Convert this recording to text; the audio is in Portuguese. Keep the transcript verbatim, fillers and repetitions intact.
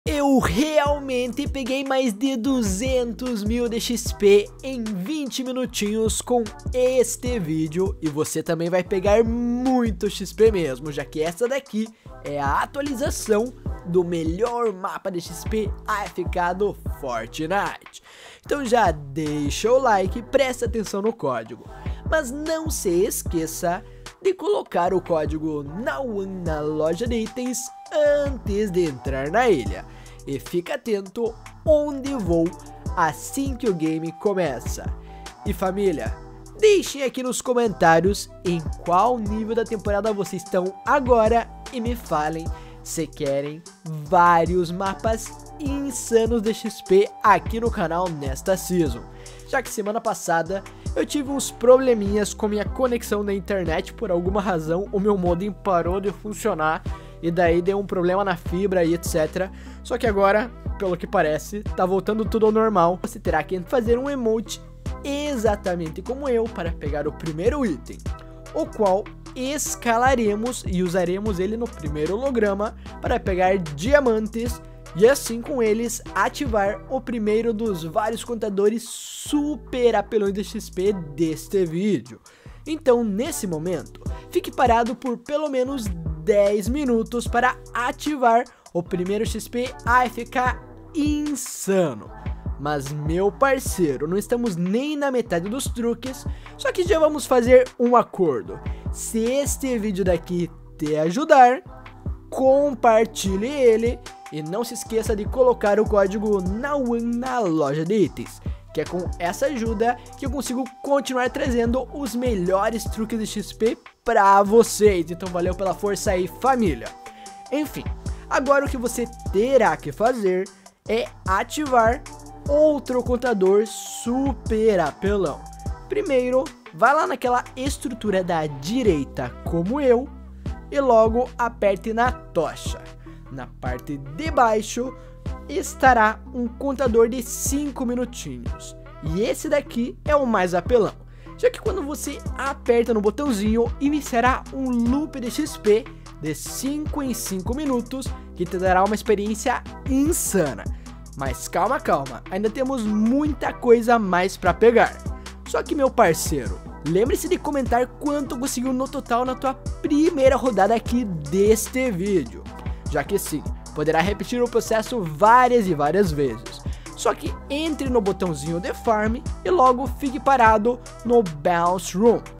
Eu realmente peguei mais de duzentos mil de X P em vinte minutinhos com este vídeo e você também vai pegar muito X P mesmo, já que essa daqui é a atualização do melhor mapa de X P A F K do Fortnite. Então já deixa o like e presta atenção no código, mas não se esqueça de colocar o código NAWAN na loja de itens antes de entrar na ilha. E fica atento onde vou assim que o game começa. E família, deixem aqui nos comentários em qual nível da temporada vocês estão agora e me falem se querem vários mapas insanos de X P aqui no canal nesta season. Já que semana passada eu tive uns probleminhas com minha conexão na internet, por alguma razão o meu modem parou de funcionar e daí deu um problema na fibra e etcétera. Só que agora, pelo que parece, tá voltando tudo ao normal. Você terá que fazer um emote exatamente como eu para pegar o primeiro item, o qual escalaremos e usaremos ele no primeiro holograma para pegar diamantes e assim com eles ativar o primeiro dos vários contadores super apelões de X P deste vídeo. Então nesse momento, fique parado por pelo menos dez minutos para ativar o primeiro X P A F K insano. Mas meu parceiro, não estamos nem na metade dos truques, só que já vamos fazer um acordo. Se este vídeo daqui te ajudar, compartilhe ele e não se esqueça de colocar o código NAWAN na loja de itens, que é com essa ajuda que eu consigo continuar trazendo os melhores truques de X P pra vocês. Então valeu pela força aí, família. Enfim, agora o que você terá que fazer é ativar outro contador super apelão. Primeiro, vai lá naquela estrutura da direita como eu e logo aperte na tocha. Na parte de baixo estará um contador de cinco minutinhos. E esse daqui é o mais apelão, já que quando você aperta no botãozinho, iniciará um loop de X P de cinco em cinco minutos, que te dará uma experiência insana. Mas calma, calma, ainda temos muita coisa a mais pra pegar. Só que meu parceiro, lembre-se de comentar quanto conseguiu no total na tua primeira rodada aqui deste vídeo, já que sim, poderá repetir o processo várias e várias vezes. Só que entre no botãozinho de farm e logo fique parado no Bounce Room.